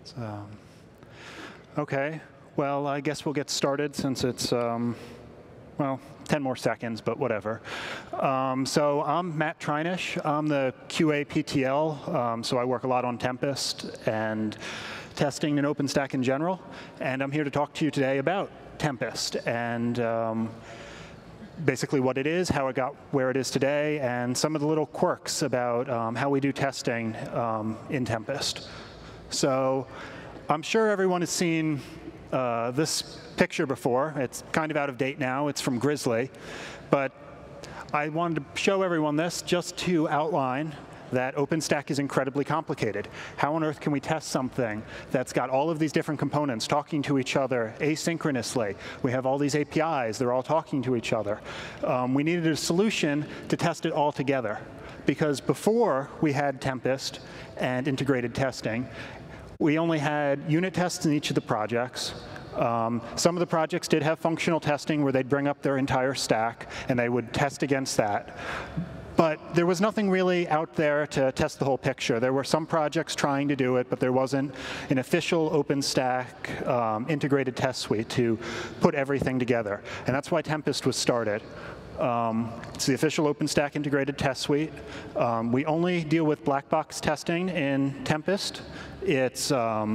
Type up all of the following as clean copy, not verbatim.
So, OK, well, I guess we'll get started since it's, well, 10 more seconds, but whatever. So I'm Matt Treinish. I'm the QA PTL, so I work a lot on Tempest and testing in OpenStack in general. And I'm here to talk to you today about Tempest and basically what it is, how it got where it is today, and some of the little quirks about how we do testing in Tempest. So I'm sure everyone has seen this picture before. It's kind of out of date now. It's from Grizzly. But I wanted to show everyone this just to outline that OpenStack is incredibly complicated. How on earth can we test something that's got all of these different components talking to each other asynchronously? We have all these APIs. They're all talking to each other. We needed a solution to test it all together. Because before we had Tempest and integrated testing, we only had unit tests in each of the projects. Some of the projects did have functional testing where they'd bring up their entire stack and they would test against that. But there was nothing really out there to test the whole picture. There were some projects trying to do it, but there wasn't an official OpenStack integrated test suite to put everything together. And that's why Tempest was started. It's the official OpenStack integrated test suite. We only deal with black box testing in Tempest. It's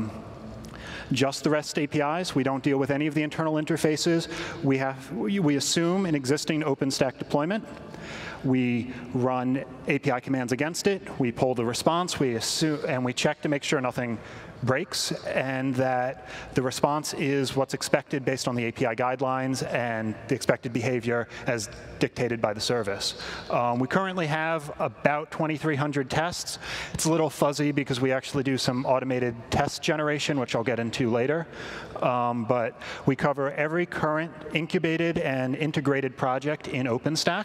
just the REST APIs. We don't deal with any of the internal interfaces. We assume an existing OpenStack deployment. We run API commands against it. We pull the response. And we check to make sure nothing breaks and that the response is what's expected based on the API guidelines and the expected behavior as dictated by the service. We currently have about 2,300 tests. It's a little fuzzy because we actually do some automated test generation, which I'll get into later. But we cover every current incubated and integrated project in OpenStack.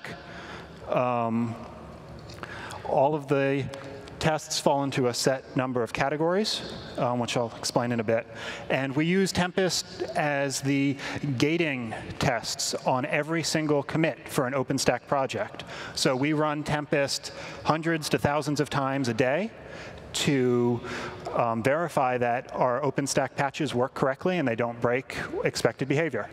All of the tests fall into a set number of categories, which I'll explain in a bit. And we use Tempest as the gating tests on every single commit for an OpenStack project. So we run Tempest hundreds to thousands of times a day to verify that our OpenStack patches work correctly and they don't break expected behavior.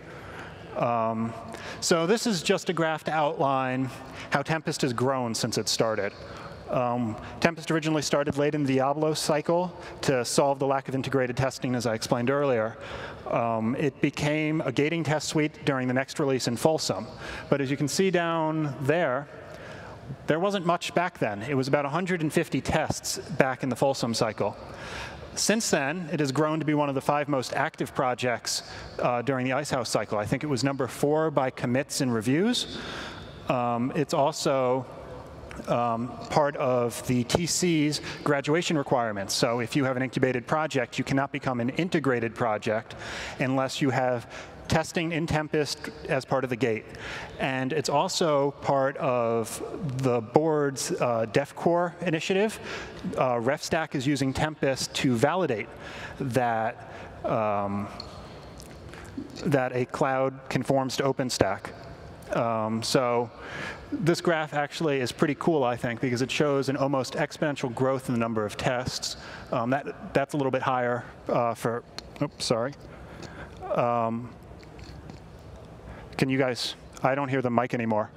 So this is just a graph to outline how Tempest has grown since it started. Tempest originally started late in the Diablo cycle to solve the lack of integrated testing, as I explained earlier. It became a gating test suite during the next release in Folsom. But as you can see down there, there wasn't much back then. It was about 150 tests back in the Folsom cycle. Since then, it has grown to be one of the 5 most active projects during the Icehouse cycle. I think it was number 4 by commits and reviews. It's also part of the TC's graduation requirements. So if you have an incubated project, you cannot become an integrated project unless you have testing in Tempest as part of the gate. And it's also part of the board's DevCore initiative. RefStack is using Tempest to validate that, that a cloud conforms to OpenStack. So this graph actually is pretty cool, I think, because it shows an almost exponential growth in the number of tests. That's a little bit higher for, oops, sorry. Can you guys, I don't hear the mic anymore.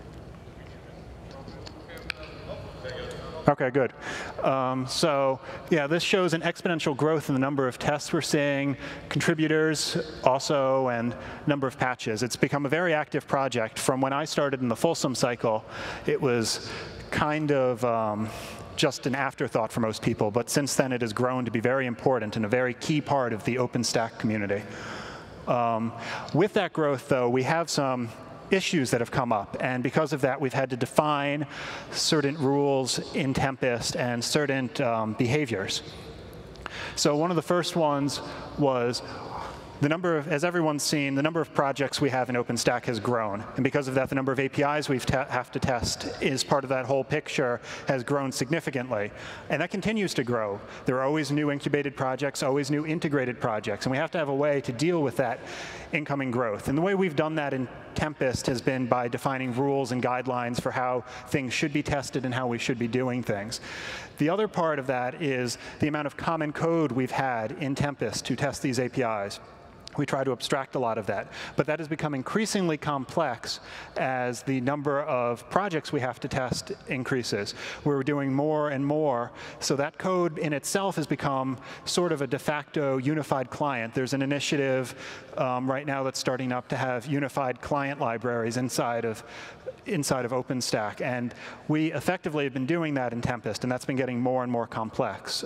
OK, good. So yeah, this shows an exponential growth in the number of tests we're seeing, contributors also, and number of patches. It's become a very active project. From when I started in the Folsom cycle, it was kind of just an afterthought for most people. But since then, it has grown to be very important and a very key part of the OpenStack community. With that growth, though, we have some issues that have come up. And because of that, we've had to define certain rules in Tempest and certain behaviors. So one of the first ones was the number of, as everyone's seen, the number of projects we have in OpenStack has grown. And because of that, the number of APIs we have to test as part of that whole picture has grown significantly. And that continues to grow. There are always new incubated projects, always new integrated projects. And we have to have a way to deal with that incoming growth. And the way we've done that in Tempest has been by defining rules and guidelines for how things should be tested and how we should be doing things. The other part of that is the amount of common code we've had in Tempest to test these APIs. We try to abstract a lot of that. But that has become increasingly complex as the number of projects we have to test increases. We're doing more and more. So that code in itself has become sort of a de facto unified client. There's an initiative right now that's starting up to have unified client libraries inside of OpenStack. And we effectively have been doing that in Tempest, and that's been getting more and more complex.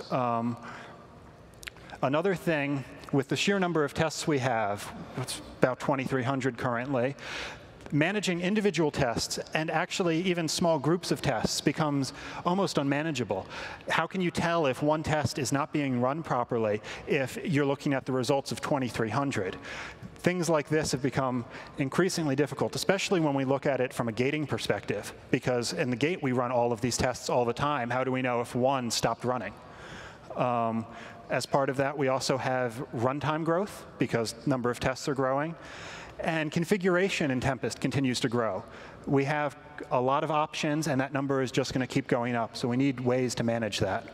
Another thing, with the sheer number of tests we have, it's about 2,300 currently, managing individual tests and actually even small groups of tests becomes almost unmanageable. How can you tell if one test is not being run properly if you're looking at the results of 2,300? Things like this have become increasingly difficult, especially when we look at it from a gating perspective, because in the gate we run all of these tests all the time. How do we know if one stopped running? As part of that, we also have runtime growth, because number of tests are growing. And configuration in Tempest continues to grow. We have a lot of options, and that number is just going to keep going up. So we need ways to manage that.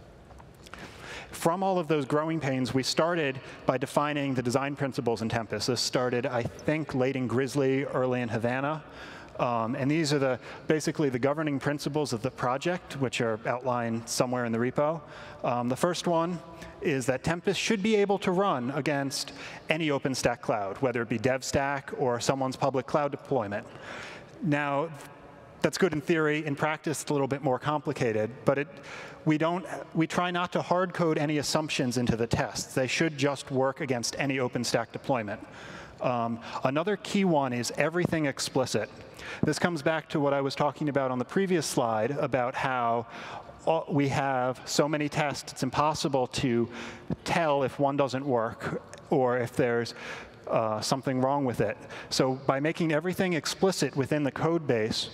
From all of those growing pains, we started by defining the design principles in Tempest. This started, I think, late in Grizzly, early in Havana. And these are basically the governing principles of the project, which are outlined somewhere in the repo. The first one is that Tempest should be able to run against any OpenStack cloud, whether it be devstack or someone's public cloud deployment. Now, that's good in theory. In practice, it's a little bit more complicated. But we try not to hard code any assumptions into the tests. They should just work against any OpenStack deployment. Another key one is everything explicit. This comes back to what I was talking about on the previous slide about how we have so many tests, it's impossible to tell if one doesn't work or if there's something wrong with it. So by making everything explicit within the code base,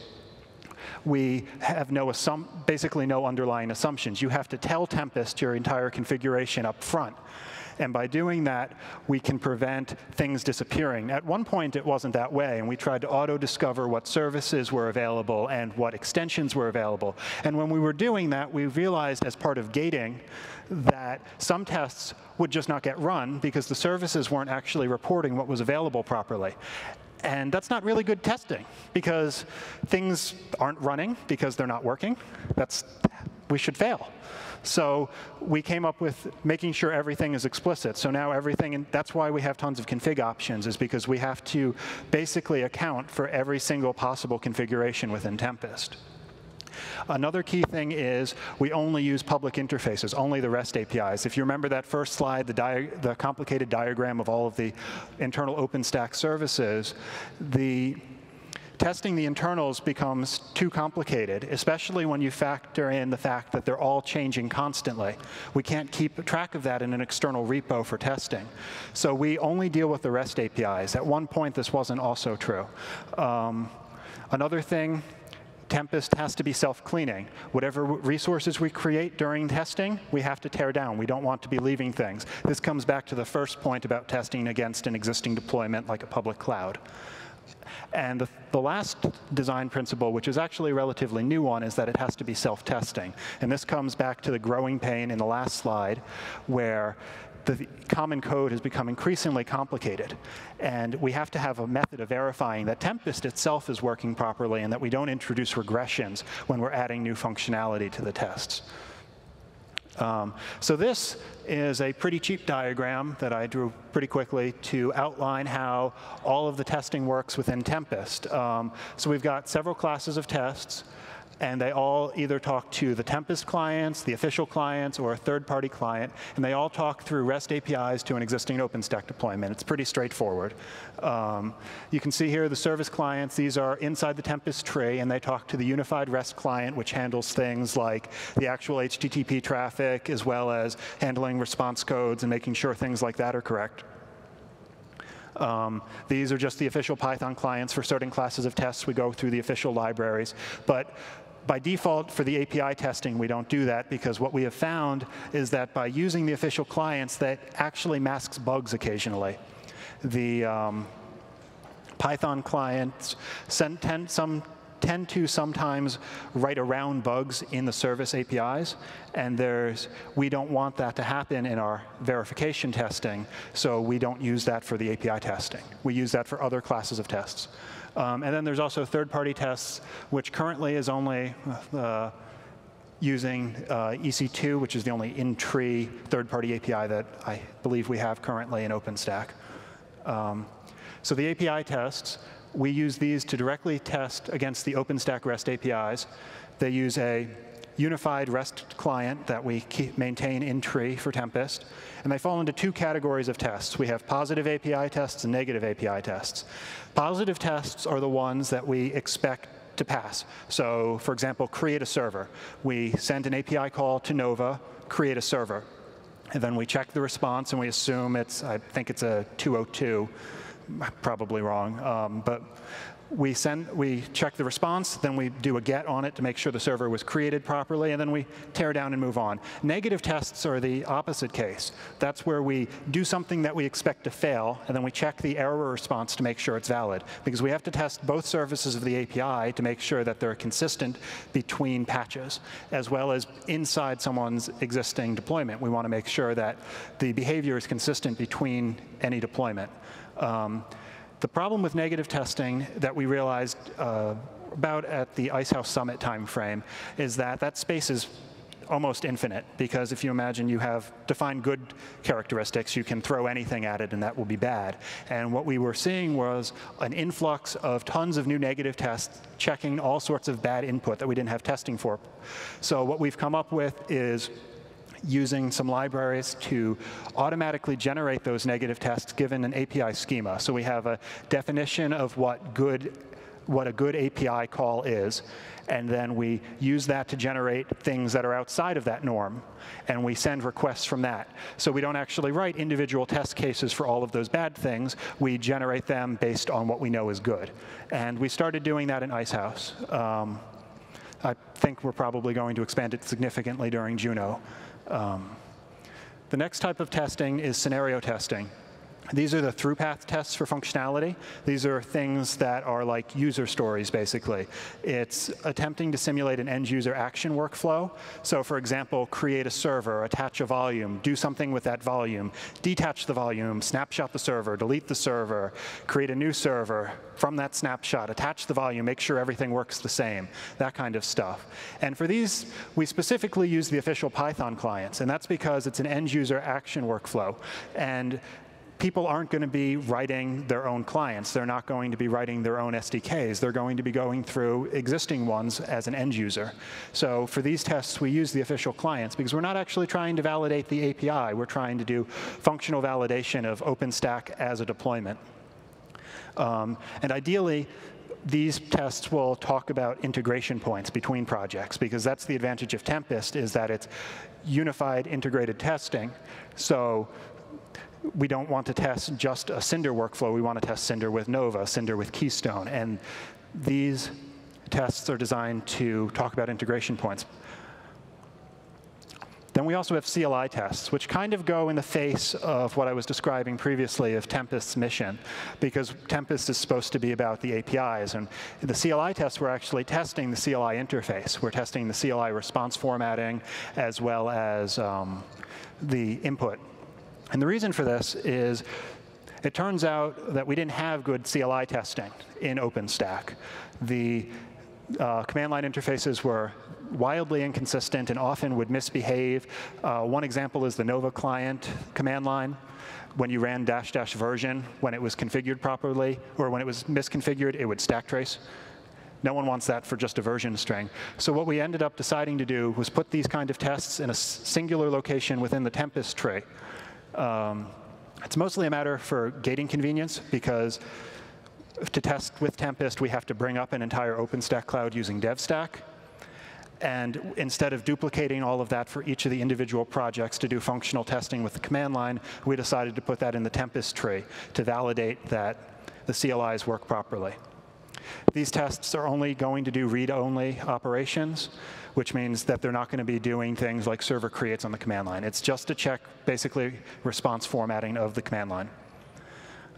we have basically no underlying assumptions. You have to tell Tempest your entire configuration up front. And by doing that, we can prevent things disappearing. At one point, it wasn't that way, and we tried to auto-discover what services were available and what extensions were available. And when we were doing that, we realized as part of gating that some tests would just not get run because the services weren't actually reporting what was available properly. And that's not really good testing, because things aren't running because they're not working. We should fail. So we came up with making sure everything is explicit. So now everything, and that's why we have tons of config options, is because we have to basically account for every single possible configuration within Tempest. Another key thing is we only use public interfaces, only the REST APIs. If you remember that first slide, the complicated diagram of all of the internal OpenStack services, testing the internals becomes too complicated, especially when you factor in the fact that they're all changing constantly. We can't keep track of that in an external repo for testing. So we only deal with the REST APIs. At one point, this wasn't also true. Another thing, Tempest has to be self-cleaning. Whatever resources we create during testing, we have to tear down. We don't want to be leaving things. This comes back to the first point about testing against an existing deployment like a public cloud. And the last design principle, which is actually a relatively new one, is that it has to be self-testing. And this comes back to the growing pain in the last slide, where the common code has become increasingly complicated. And we have to have a method of verifying that Tempest itself is working properly and that we don't introduce regressions when we're adding new functionality to the tests. So this is a pretty cheap diagram that I drew pretty quickly to outline how all of the testing works within Tempest. So we've got several classes of tests, and they all either talk to the Tempest clients, the official clients, or a third-party client, and they all talk through REST APIs to an existing OpenStack deployment. It's pretty straightforward. You can see here the service clients. These are inside the Tempest tree, and they talk to the unified REST client, which handles things like the actual HTTP traffic, as well as handling response codes and making sure things like that are correct. These are just the official Python clients. For certain classes of tests, we go through the official libraries. But by default, for the API testing, we don't do that, because what we have found is that by using the official clients, that actually masks bugs occasionally. Python clients tend to sometimes write around bugs in the service APIs, and we don't want that to happen in our verification testing, so we don't use that for the API testing. We use that for other classes of tests. And then there's also third-party tests, which currently is only using EC2, which is the only in-tree third-party API that I believe we have currently in OpenStack. So the API tests, we use these to directly test against the OpenStack REST APIs. They use a unified REST client that we maintain in tree for Tempest. And they fall into two categories of tests. We have positive API tests and negative API tests. Positive tests are the ones that we expect to pass. So for example, create a server. We send an API call to Nova, create a server. And then we check the response, and we assume I think it's a 202. Probably wrong, but we check the response, then we do a get on it to make sure the server was created properly, and then we tear down and move on. Negative tests are the opposite case. That's where we do something that we expect to fail, and then we check the error response to make sure it's valid, because we have to test both services of the API to make sure that they're consistent between patches, as well as inside someone's existing deployment. We want to make sure that the behavior is consistent between any deployment. The problem with negative testing that we realized about at the Icehouse Summit timeframe is that space is almost infinite, because if you imagine you have defined good characteristics, you can throw anything at it and that will be bad. And what we were seeing was an influx of tons of new negative tests checking all sorts of bad input that we didn't have testing for. So what we've come up with is using some libraries to automatically generate those negative tests given an API schema. So we have a definition of what a good API call is, and then we use that to generate things that are outside of that norm, and we send requests from that. So we don't actually write individual test cases for all of those bad things. We generate them based on what we know is good. And we started doing that in Icehouse. I think we're probably going to expand it significantly during Juno. The next type of testing is scenario testing. These are the through-path tests for functionality. These are things that are like user stories, basically. It's attempting to simulate an end-user action workflow. So for example, create a server, attach a volume, do something with that volume, detach the volume, snapshot the server, delete the server, create a new server from that snapshot, attach the volume, make sure everything works the same, that kind of stuff. And for these, we specifically use the official Python clients, and that's because it's an end-user action workflow. And people aren't going to be writing their own clients. They're not going to be writing their own SDKs. They're going to be going through existing ones as an end user. So for these tests, we use the official clients because we're not actually trying to validate the API. We're trying to do functional validation of OpenStack as a deployment. And ideally, these tests will talk about integration points between projects, because that's the advantage of Tempest, is that it's unified integrated testing. So we don't want to test just a Cinder workflow. We want to test Cinder with Nova, Cinder with Keystone. And these tests are designed to talk about integration points. Then we also have CLI tests, which kind of go in the face of what I was describing previously of Tempest's mission, because Tempest is supposed to be about the APIs. And the CLI tests, we're actually testing the CLI interface. We're testing the CLI response formatting, as well as the input. And the reason for this is it turns out that we didn't have good CLI testing in OpenStack. The command line interfaces were wildly inconsistent and often would misbehave. One example is the Nova client command line. When you ran -- version, when it was configured properly, or when it was misconfigured, it would stack trace. No one wants that for just a version string. So what we ended up deciding to do was put these kind of tests in a singular location within the Tempest tree. It's mostly a matter for gating convenience, because to test with Tempest, we have to bring up an entire OpenStack cloud using devstack. And instead of duplicating all of that for each of the individual projects to do functional testing with the command line, we decided to put that in the Tempest tree to validate that the CLIs work properly. These tests are only going to do read-only operations, which means that they're not going to be doing things like server creates on the command line. It's just to check, basically, response formatting of the command line.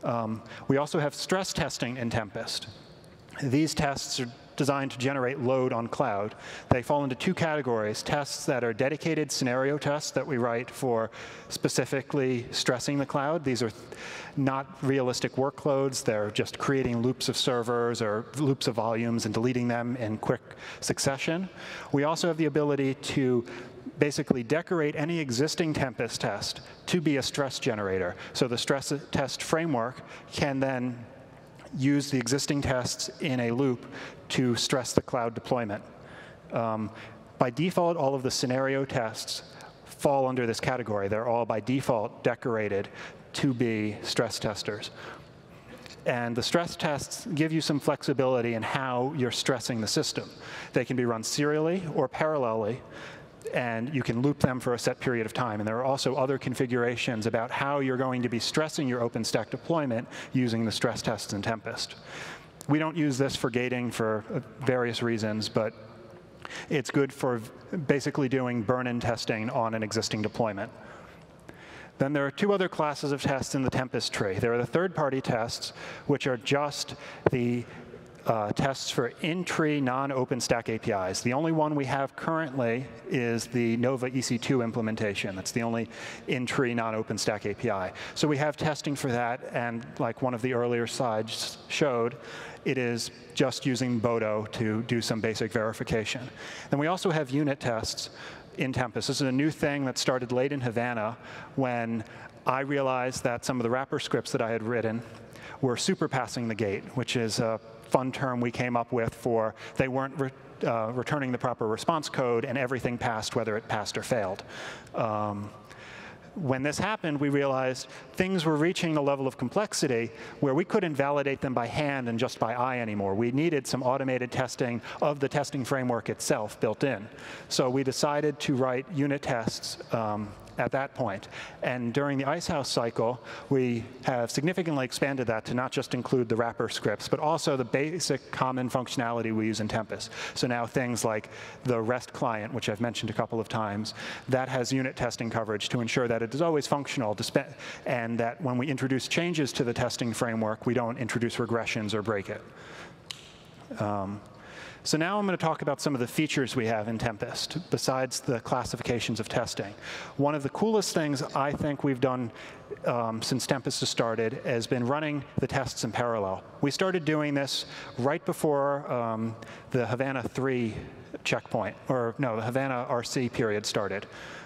We also have stress testing in Tempest. These tests are designed to generate load on cloud. They fall into two categories: tests that are dedicated scenario tests that we write for specifically stressing the cloud. These are not realistic workloads. They're just creating loops of servers or loops of volumes and deleting them in quick succession. We also have the ability to basically decorate any existing Tempest test to be a stress generator. So the stress test framework can then use the existing tests in a loop to stress the cloud deployment. By default, all of the scenario tests fall under this category. They're all by default decorated to be stress testers. And the stress tests give you some flexibility in how you're stressing the system. They can be run serially or parallelly, and you can loop them for a set period of time. And there are also other configurations about how you're going to be stressing your OpenStack deployment using the stress tests in Tempest. We don't use this for gating for various reasons, but it's good for basically doing burn-in testing on an existing deployment. Then there are two other classes of tests in the Tempest tree. There are the third-party tests, which are just the tests for in-tree non-OpenStack APIs. The only one we have currently is the Nova EC2 implementation. That's the only in-tree non-OpenStack API. So we have testing for that, and like one of the earlier slides showed, it is just using Bodo to do some basic verification. Then we also have unit tests in Tempest. This is a new thing that started late in Havana when I realized that some of the wrapper scripts that I had written were superpassing the gate, which is a fun term we came up with for they weren't returning the proper response code, and everything passed whether it passed or failed. When this happened, we realized things were reaching the level of complexity where we couldn't validate them by hand and just by eye anymore. We needed some automated testing of the testing framework itself built in. So we decided to write unit tests at that point. And during the Icehouse cycle, we have significantly expanded that to not just include the wrapper scripts, but also the basic common functionality we use in Tempest. So now things like the REST client, which I've mentioned a couple of times, that has unit testing coverage to ensure that it is always functional, and that when we introduce changes to the testing framework, we don't introduce regressions or break it. So now I'm going to talk about some of the features we have in Tempest, besides the classifications of testing. One of the coolest things I think we've done since Tempest has started has been running the tests in parallel. We started doing this right before the Havana 3 checkpoint, or no, the Havana RC period started.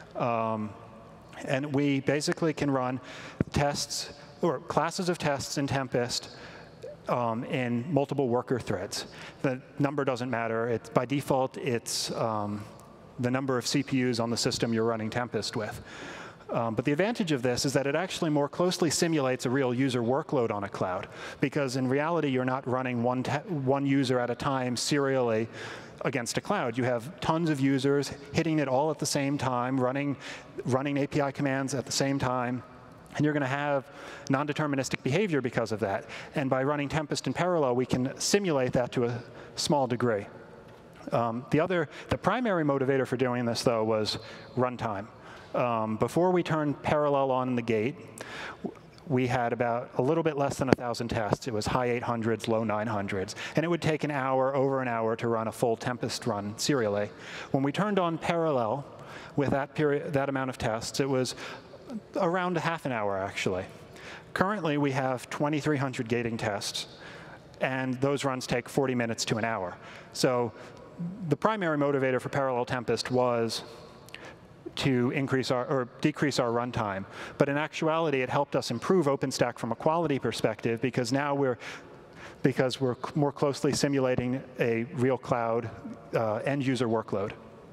And we basically can run tests, or classes of tests in Tempest in multiple worker threads. The number doesn't matter. By default, it's the number of CPUs on the system you're running Tempest with. But the advantage of this is that it actually more closely simulates a real user workload on a cloud, because in reality, you're not running one user at a time serially against a cloud. You have tons of users hitting it all at the same time, running API commands at the same time. And you're going to have non-deterministic behavior because of that. And by running Tempest in parallel, we can simulate that to a small degree. The primary motivator for doing this, though, was runtime. Before we turned parallel on the gate, we had about a little bit less than 1,000 tests. It was high 800s, low 900s. And it would take an hour, over an hour, to run a full Tempest run serially. When we turned on parallel with that amount of tests, it was around a half an hour, actually. Currently, we have 2,300 gating tests, and those runs take 40 minutes to an hour. So the primary motivator for Parallel Tempest was to increase or decrease our runtime. But in actuality, it helped us improve OpenStack from a quality perspective, because now we're more closely simulating a real cloud end user workload.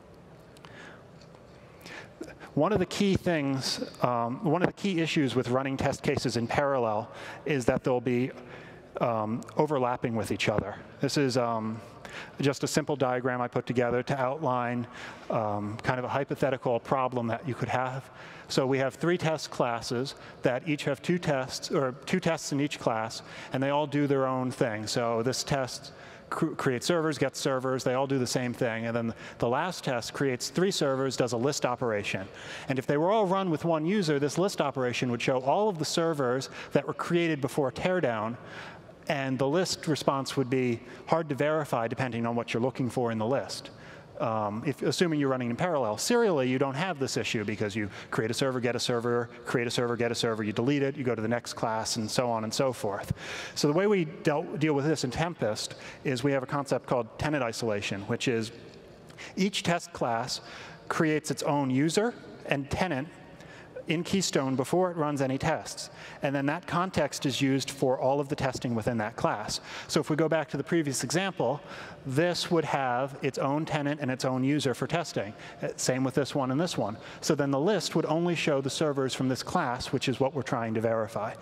One of the key things, one of the key issues with running test cases in parallel is that they'll be overlapping with each other. This is just a simple diagram I put together to outline kind of a hypothetical problem that you could have. So we have 3 test classes that each have 2 tests, or 2 tests in each class, and they all do their own thing. So this test creates servers, gets servers. They all do the same thing. And then the last test creates 3 servers, does a list operation. And if they were all run with one user, this list operation would show all of the servers that were created before teardown. And the list response would be hard to verify depending on what you're looking for in the list. Assuming you're running in parallel. Serially, you don't have this issue because you create a server, get a server, create a server, get a server, you delete it, you go to the next class, and so on and so forth. So the way we deal with this in Tempest is we have a concept called tenant isolation, which is each test class creates its own user and tenant in Keystone before it runs any tests. And then that context is used for all of the testing within that class. So if we go back to the previous example, this would have its own tenant and its own user for testing. Same with this one and this one. So then the list would only show the servers from this class, which is what we're trying to verify.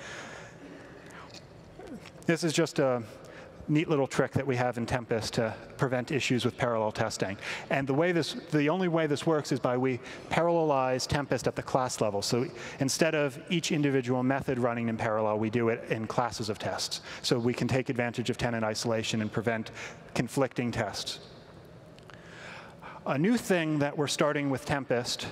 This is just a neat little trick that we have in Tempest to prevent issues with parallel testing. And the only way this works is by we parallelize Tempest at the class level. So instead of each individual method running in parallel, we do it in classes of tests. So we can take advantage of tenant isolation and prevent conflicting tests. A new thing that we're starting with Tempest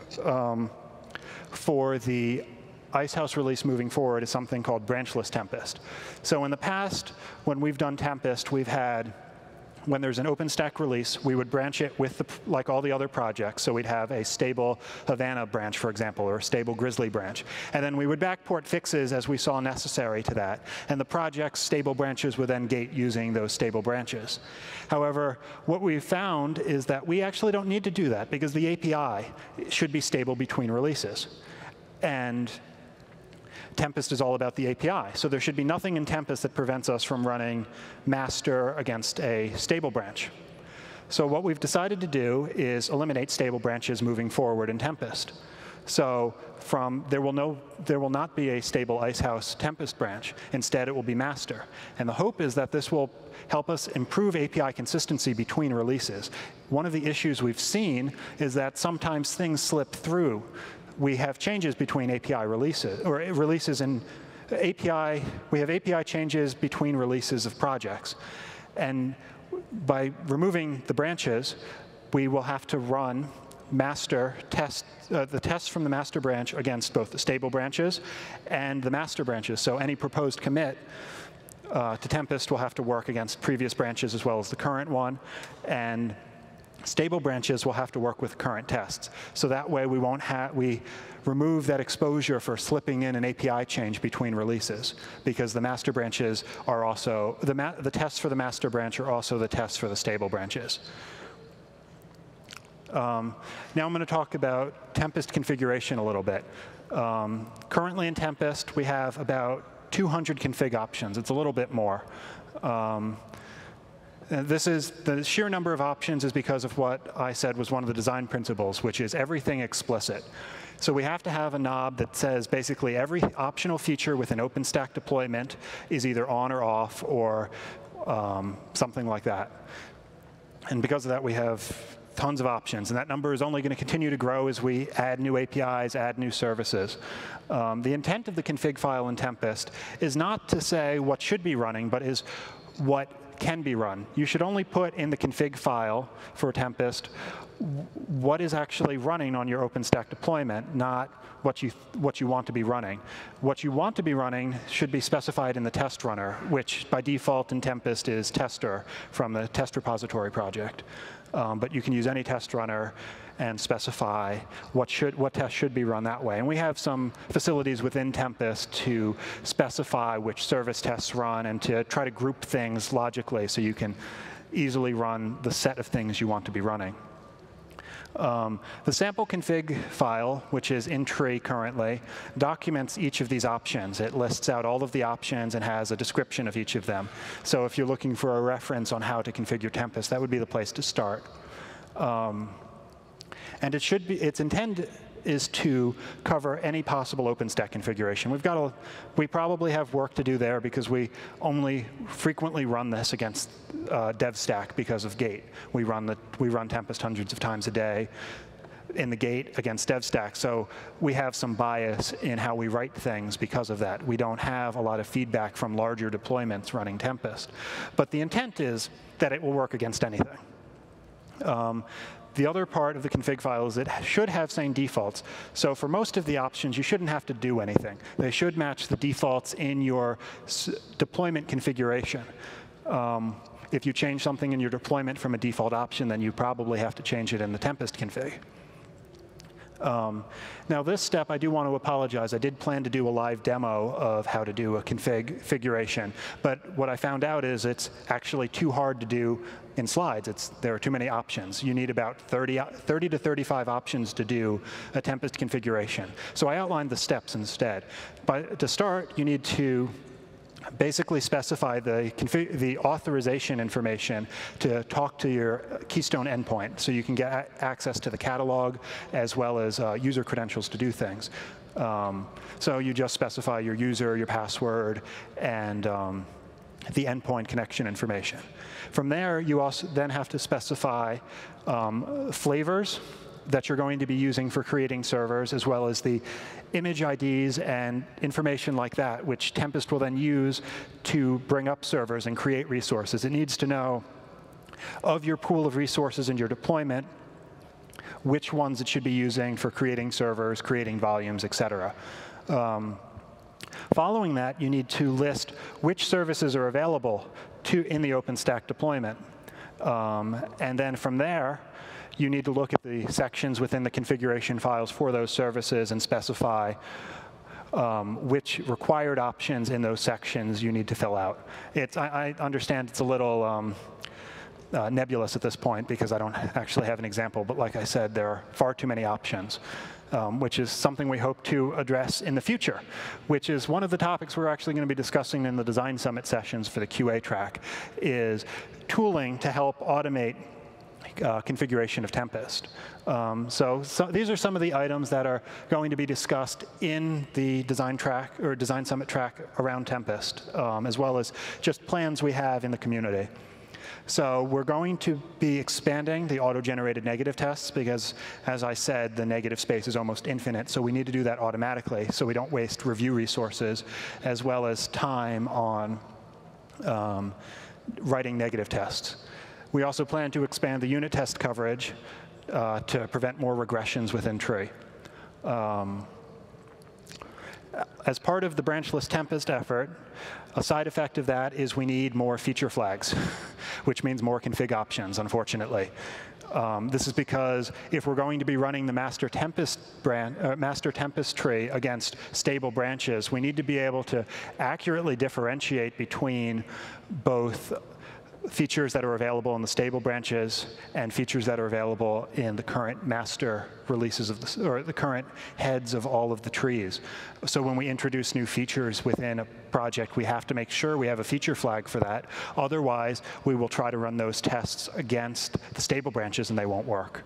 for the Icehouse release moving forward is something called branchless Tempest. So in the past, when we've done Tempest, we've had, when there's an OpenStack release, we would branch it with, like all the other projects. So we'd have a stable Havana branch, for example, or a stable Grizzly branch. And then we would backport fixes as we saw necessary to that. And the project's stable branches would then gate using those stable branches. However, what we found is that we actually don't need to do that because the API should be stable between releases. And Tempest is all about the API. So there should be nothing in Tempest that prevents us from running master against a stable branch. So what we've decided to do is eliminate stable branches moving forward in Tempest. So there will not be a stable Icehouse Tempest branch. Instead, it will be master. And the hope is that this will help us improve API consistency between releases. One of the issues we've seen is that sometimes things slip through. We have changes between API releases, or releases in API. We have API changes between releases of projects. And by removing the branches, we will have to run master test, the tests from the master branch against both the stable branches and the master branches. So any proposed commit to Tempest will have to work against previous branches as well as the current one. And stable branches will have to work with current tests. So that way we remove that exposure for slipping in an API change between releases, because the master branches are also, the tests for the master branch are also the tests for the stable branches. Now I'm going to talk about Tempest configuration a little bit. Currently in Tempest, we have about 200 config options. It's a little bit more. This is the sheer number of options is because of what I said was one of the design principles, which is everything explicit. So we have to have a knob that says basically every optional feature with an OpenStack deployment is either on or off or something like that. And because of that, we have tons of options. And that number is only going to continue to grow as we add new APIs, add new services. The intent of the config file in Tempest is not to say what should be running, but is what can be run. You should only put in the config file for Tempest what is actually running on your OpenStack deployment, not what you want to be running. What you want to be running should be specified in the test runner, which by default in Tempest is tester from the test repository project. But you can use any test runner and specify what tests should be run that way. And we have some facilities within Tempest to specify which service tests run and to try to group things logically so you can easily run the set of things you want to be running. The sample config file, which is in tree currently, documents each of these options. It lists out all of the options and has a description of each of them. So if you're looking for a reference on how to configure Tempest, that would be the place to start. And its intent is to cover any possible OpenStack configuration. We probably have work to do there because we only frequently run this against devstack because of Gate. We run Tempest hundreds of times a day. in the gate against devstack. So we have some bias in how we write things because of that. We don't have a lot of feedback from larger deployments running Tempest. But the intent is that it will work against anything. The other part of the config file is it should have same defaults. So for most of the options, you shouldn't have to do anything. They should match the defaults in your deployment configuration. If you change something in your deployment from a default option, then you probably have to change it in the Tempest config. Now this step, I do want to apologize. I did plan to do a live demo of how to do a configuration, but what I found out is it's actually too hard to do in slides. There are too many options. You need about 30 to 35 options to do a Tempest configuration. So I outlined the steps instead. But to start, you need to basically specify the authorization information to talk to your Keystone endpoint, so you can get access to the catalog as well as user credentials to do things. So you just specify your user, your password, and the endpoint connection information. From there, you also then have to specify flavors that you're going to be using for creating servers, as well as the image IDs and information like that, which Tempest will then use to bring up servers and create resources. It needs to know of your pool of resources in your deployment, which ones it should be using for creating servers, creating volumes, et cetera. Following that, you need to list which services are available in the OpenStack deployment. And then from there, you need to look at the sections within the configuration files for those services and specify which required options in those sections you need to fill out. I understand it's a little nebulous at this point because I don't actually have an example, but like I said, there are far too many options, which is something we hope to address in the future, which is one of the topics we're actually going to be discussing in the Design Summit sessions for the QA track, is tooling to help automate configuration of Tempest. So these are some of the items that are going to be discussed in the design track or Design Summit track around Tempest, as well as just plans we have in the community. So we're going to be expanding the auto-generated negative tests because, as I said, the negative space is almost infinite. So we need to do that automatically so we don't waste review resources as well as time on writing negative tests. We also plan to expand the unit test coverage to prevent more regressions within tree. As part of the branchless Tempest effort, a side effect of that is we need more feature flags, which means more config options, unfortunately. This is because if we're going to be running the master Tempest tree against stable branches, we need to be able to accurately differentiate between both features that are available in the stable branches and features that are available in the current master releases of or the current heads of all of the trees. So when we introduce new features within a project, we have to make sure we have a feature flag for that. Otherwise, we will try to run those tests against the stable branches and they won't work.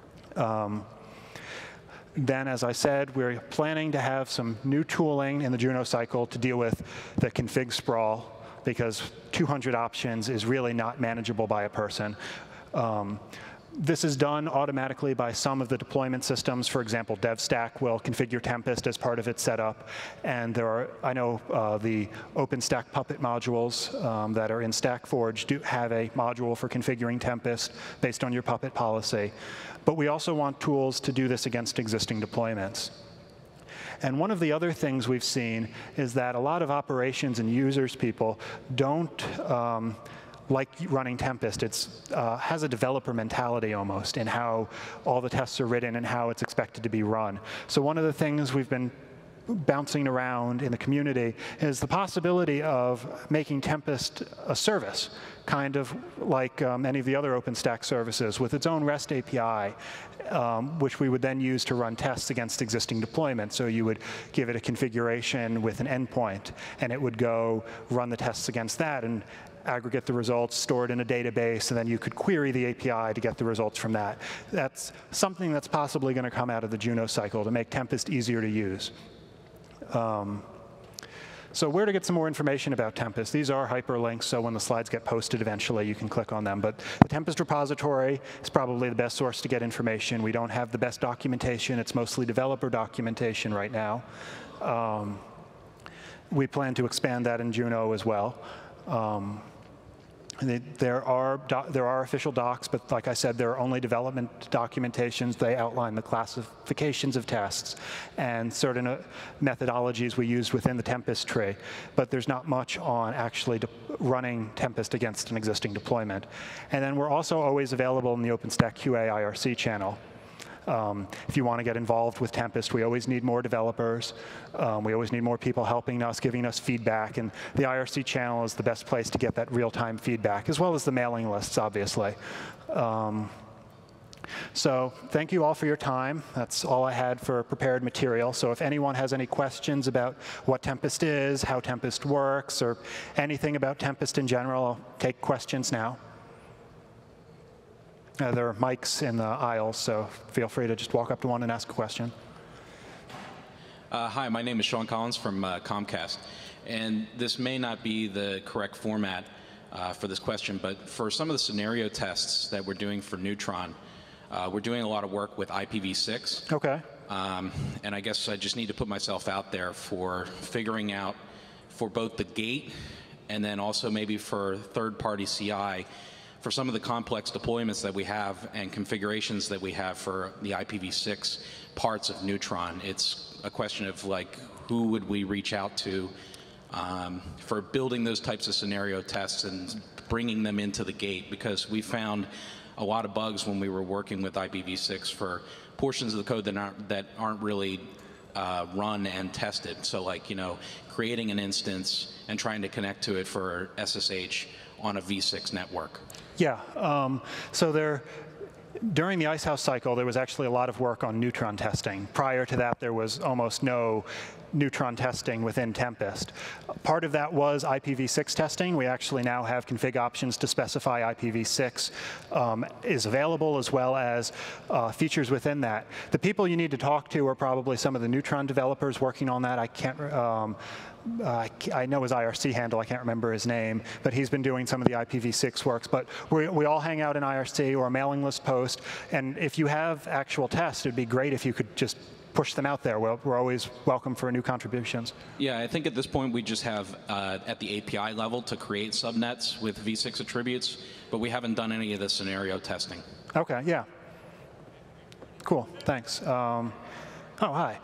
Then, as I said, we're planning to have some new tooling in the Juno cycle to deal with the config sprawl, because 200 options is really not manageable by a person. This is done automatically by some of the deployment systems. For example, devstack will configure Tempest as part of its setup. And there are, I know the OpenStack Puppet modules that are in StackForge do have a module for configuring Tempest based on your Puppet policy. But we also want tools to do this against existing deployments. And one of the other things we've seen is that a lot of operations and users people don't like running Tempest. It has a developer mentality almost in how all the tests are written and how it's expected to be run. So one of the things we've been bouncing around in the community is the possibility of making Tempest a service, kind of like any of the other OpenStack services with its own REST API, which we would then use to run tests against existing deployments. So you would give it a configuration with an endpoint, and it would go run the tests against that and aggregate the results, store it in a database, and then you could query the API to get the results from that. That's something that's possibly going to come out of the Juno cycle to make Tempest easier to use. So where to get some more information about Tempest? These are hyperlinks, so when the slides get posted eventually, you can click on them. But the Tempest repository is probably the best source to get information. We don't have the best documentation. It's mostly developer documentation right now. We plan to expand that in Juno as well. There are official docs, but like I said, there are only development documentations. They outline the classifications of tests and certain methodologies we use within the Tempest tree. But there's not much on actually running Tempest against an existing deployment. And then we're also always available in the OpenStack QA IRC channel. If you want to get involved with Tempest, we always need more developers. We always need more people helping us, giving us feedback. And the IRC channel is the best place to get that real-time feedback, as well as the mailing lists, obviously. So thank you all for your time. That's all I had for prepared material. So if anyone has any questions about what Tempest is, how Tempest works, or anything about Tempest in general, I'll take questions now. There are mics in the aisles, so feel free to just walk up to one and ask a question. Hi, my name is Sean Collins from Comcast. And this may not be the correct format for this question, but for some of the scenario tests that we're doing for Neutron, we're doing a lot of work with IPv6. OK. And I guess I just need to put myself out there for figuring out for both the gate and then also maybe for third-party CI, for some of the complex deployments that we have and configurations that we have for the IPv6 parts of Neutron. It's a question of like, who would we reach out to for building those types of scenario tests and bringing them into the gate, because we found a lot of bugs when we were working with IPv6 for portions of the code that aren't really run and tested. So like, creating an instance and trying to connect to it for SSH on a v6 network. Yeah, so during the Icehouse cycle, there was actually a lot of work on neutron testing. Prior to that, there was almost no neutron testing within Tempest. Part of that was IPv6 testing. We actually now have config options to specify IPv6 is available, as well as features within that. The people you need to talk to are probably some of the neutron developers working on that. I can't. I know his IRC handle, I can't remember his name, but he's been doing some of the IPv6 works. But we all hang out in IRC or a mailing list post, and if you have actual tests, it'd be great if you could just push them out there. We're always welcome for new contributions. Yeah, I think at this point we just have at the API level to create subnets with v6 attributes, but we haven't done any of the scenario testing. OK, yeah. Cool, thanks. Oh, hi.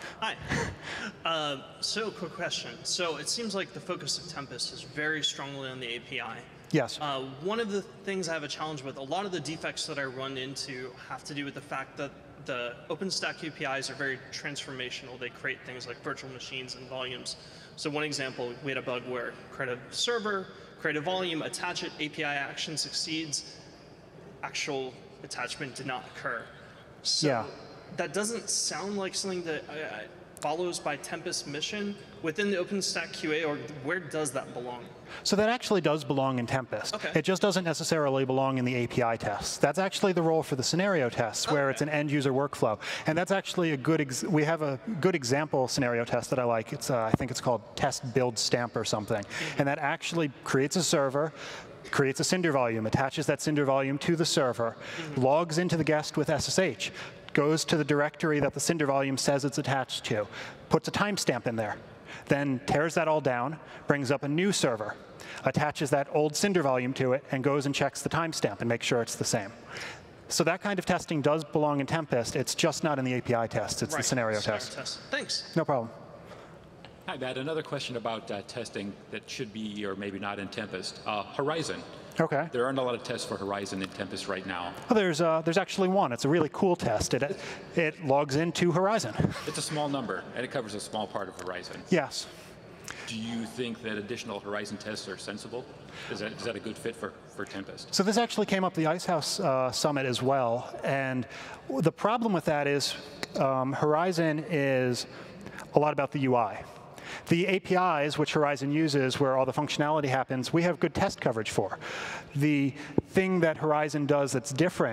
Hi. So, quick question. So, it seems like the focus of Tempest is very strongly on the API. Yes. One of the things I have a challenge with, a lot of the defects that I run into have to do with the fact that the OpenStack APIs are very transformational. They create things like virtual machines and volumes. So, one example, we had a bug where create a server, create a volume, attach it, API action succeeds, actual attachment did not occur. So, yeah. That doesn't sound like something that follows by Tempest mission within the OpenStack QA, or where does that belong? So that actually does belong in Tempest. Okay. It just doesn't necessarily belong in the API tests. That's actually the role for the scenario tests, where it's an end-user workflow. And that's actually a good, we have a good example scenario test that I like. It's, I think it's called test build stamp or something. And that actually creates a server, creates a Cinder volume, attaches that Cinder volume to the server, logs into the guest with SSH, goes to the directory that the Cinder volume says it's attached to, puts a timestamp in there, then tears that all down, brings up a new server, attaches that old Cinder volume to it, and goes and checks the timestamp and makes sure it's the same. So that kind of testing does belong in Tempest. It's just not in the API tests. It's the scenario test. Thanks. No problem. Hi, Matt. Another question about testing that should be or maybe not in Tempest. Horizon. OK. There aren't a lot of tests for Horizon in Tempest right now. Well, there's actually one. It's a really cool test. It logs into Horizon. It's a small number, and it covers a small part of Horizon. Yes. Do you think that additional Horizon tests are sensible? Is that a good fit for Tempest? So this actually came up at the Icehouse Summit as well. And the problem with that is Horizon is a lot about the UI. The APIs, which Horizon uses, where all the functionality happens, we have good test coverage for. The thing that Horizon does that's different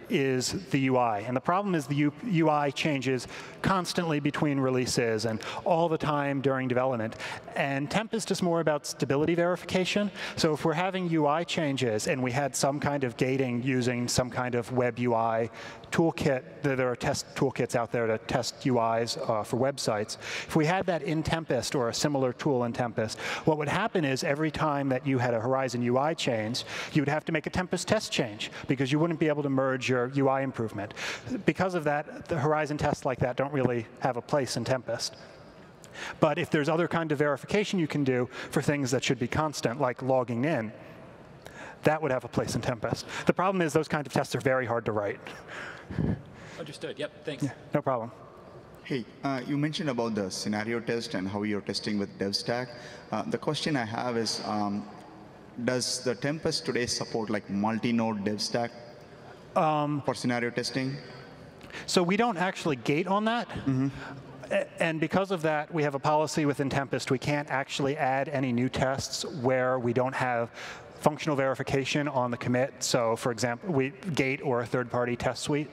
is the UI. And the problem is the UI changes constantly between releases and all the time during development. And Tempest is more about stability verification. So if we're having UI changes and we had some kind of gating using some kind of web UI toolkit, there are test toolkits out there to test UIs for websites. If we had that in Tempest or a similar tool in Tempest, what would happen is every time that you had a Horizon UI change, you would have to make a Tempest test change because you wouldn't be able to merge your UI improvement. Because of that, the Horizon tests like that don't really have a place in Tempest. But if there's other kind of verification you can do for things that should be constant, like logging in, that would have a place in Tempest. The problem is those kind of tests are very hard to write. Understood. Yep, thanks. Yeah, no problem. Hey, you mentioned about the scenario test and how you're testing with devstack. The question I have is, does the Tempest today support like multi-node devstack for scenario testing? So we don't actually gate on that. And because of that, we have a policy within Tempest. We can't actually add any new tests where we don't have functional verification on the commit. So for example, we gate or a third-party test suite.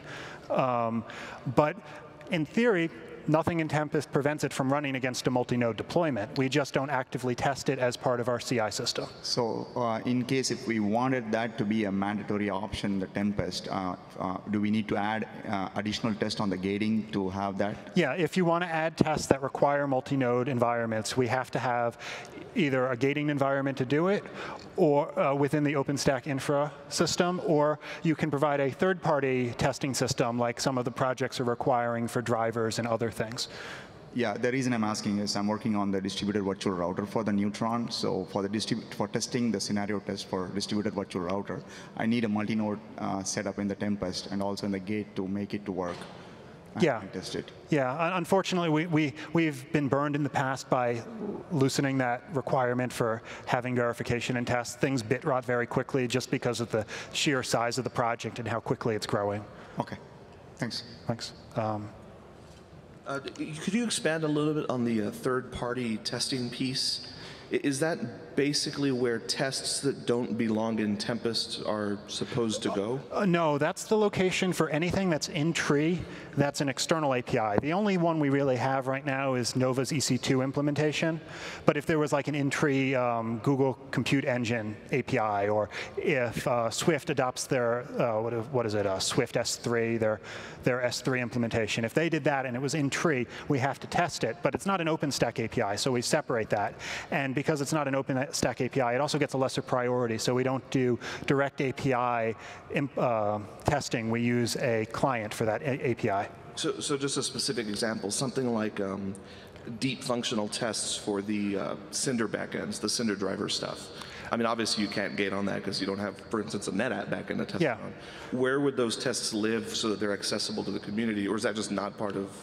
But in theory, nothing in Tempest prevents it from running against a multi-node deployment. We just don't actively test it as part of our CI system. So in case if we wanted that to be a mandatory option in the Tempest, do we need to add additional tests on the gating to have that? Yeah, if you want to add tests that require multi-node environments, we have to have either a gating environment to do it, or within the OpenStack infra system, or you can provide a third-party testing system like some of the projects are requiring for drivers and other things. Yeah, the reason I'm asking is I'm working on the distributed virtual router for the Neutron. So for testing the scenario test for distributed virtual router, I need a multi-node setup in the Tempest and also in the gate to make it to work. Yeah. Test it. Yeah. Unfortunately, we've been burned in the past by loosening that requirement for having verification and tests. Things bit rot very quickly just because of the sheer size of the project and how quickly it's growing. OK. Thanks. Thanks. Could you expand a little bit on the third-party testing piece? Is that basically where tests that don't belong in Tempest are supposed to go? No, that's the location for anything that's in tree that's an external API. The only one we really have right now is Nova's EC2 implementation. But if there was like an in-tree Google Compute Engine API, or if Swift adopts their, what is it, Swift S3, their S3 implementation, if they did that and it was in tree, we have to test it. But it's not an OpenStack API, so we separate that. And because it's not an OpenStack API, it also gets a lesser priority. So we don't do direct API testing. We use a client for that API. So just a specific example, something like deep functional tests for the Cinder backends, the Cinder driver stuff. I mean, obviously you can't gate on that because you don't have, for instance, a NetApp backend to test on. Where would those tests live so that they're accessible to the community, or is that just not part of?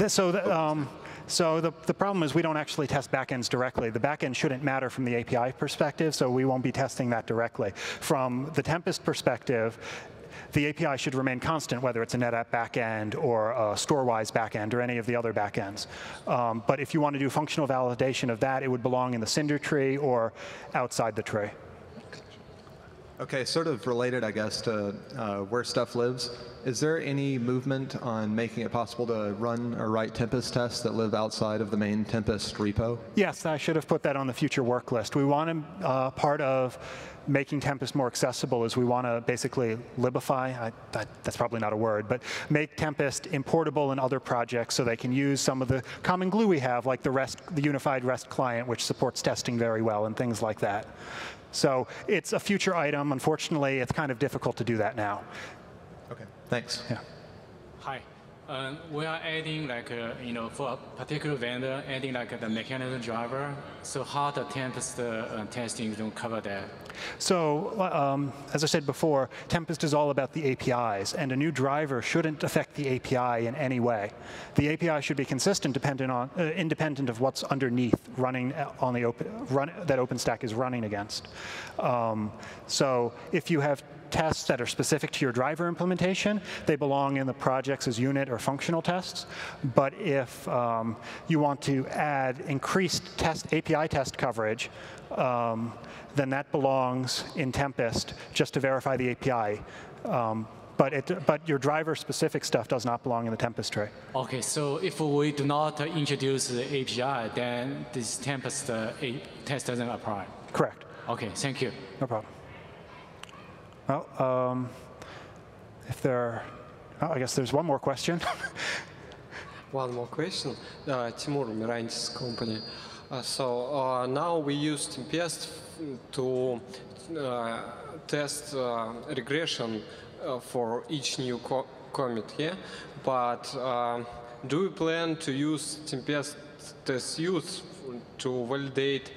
So the problem is we don't actually test backends directly. The backend shouldn't matter from the API perspective, so we won't be testing that directly. From the Tempest perspective, the API should remain constant, whether it's a NetApp backend or a Storewise backend or any of the other backends. But if you want to do functional validation of that, it would belong in the Cinder tree or outside the tree. OK, sort of related, I guess, to where stuff lives. Is there any movement on making it possible to run or write Tempest tests that live outside of the main Tempest repo? Yes, I should have put that on the future work list. We want to, part of making Tempest more accessible is we want to basically libify, that's probably not a word, but make Tempest importable in other projects so they can use some of the common glue we have, like the unified REST client, which supports testing very well and things like that. So it's a future item. Unfortunately, it's kind of difficult to do that now. OK, thanks. Yeah. Hi. We are adding, for a particular vendor, adding the mechanism driver. So how the Tempest testing don't cover that? So as I said before, Tempest is all about the APIs, and a new driver shouldn't affect the API in any way. The API should be consistent, independent of what's underneath running on the that OpenStack is running against. So if you have tests that are specific to your driver implementation, they belong in the projects as unit or functional tests. But if you want to add increased API test coverage, then that belongs in Tempest just to verify the API. But your driver-specific stuff does not belong in the Tempest tray. Okay, so if we do not introduce the API, then this Tempest test doesn't apply. Correct. Okay, thank you. No problem. Well, if there are, oh, I guess there's one more question. One more question. Timur, Mirantis company. Now we use Tempest to test regression for each new commit, yeah? But do we plan to use Tempest test use to validate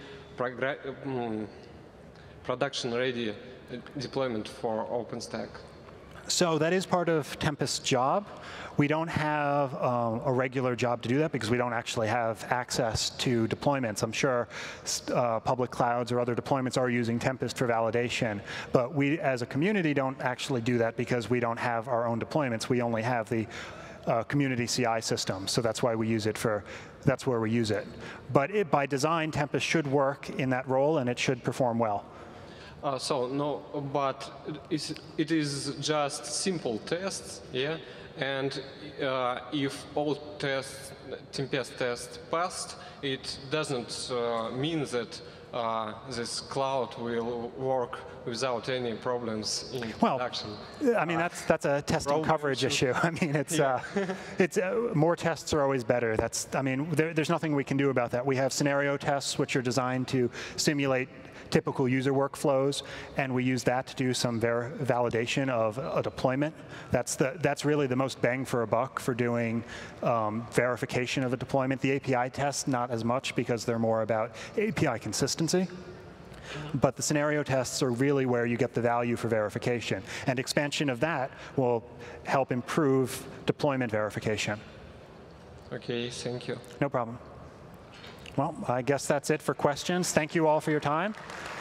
production-ready deployment for OpenStack? So that is part of Tempest's job. We don't have a regular job to do that because we don't actually have access to deployments. I'm sure public clouds or other deployments are using Tempest for validation, but we as a community don't actually do that because we don't have our own deployments. We only have the community CI system, so that's why we use it for, that's where we use it. But by design, Tempest should work in that role and it should perform well. No, but it is just simple tests, yeah? And if all tests, Tempest tests passed, it doesn't mean that this cloud will work without any problems in production. I mean, that's a testing coverage issue. I mean, it's more tests are always better. I mean, there's nothing we can do about that. We have scenario tests which are designed to simulate typical user workflows, and we use that to do some validation of a deployment. That's really the most bang for a buck for doing verification of a deployment. The API tests, not as much because they're more about API consistency. But the scenario tests are really where you get the value for verification. And expansion of that will help improve deployment verification. Okay, thank you. No problem. Well, I guess that's it for questions. Thank you all for your time.